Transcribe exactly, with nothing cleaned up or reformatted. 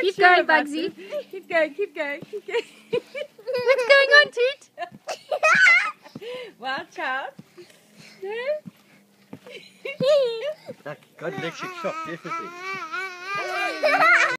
Keep going, Bugsy. Keep going, keep going, keep going. What's going on, Toot? Wild child. No? That got electric shock, definitely.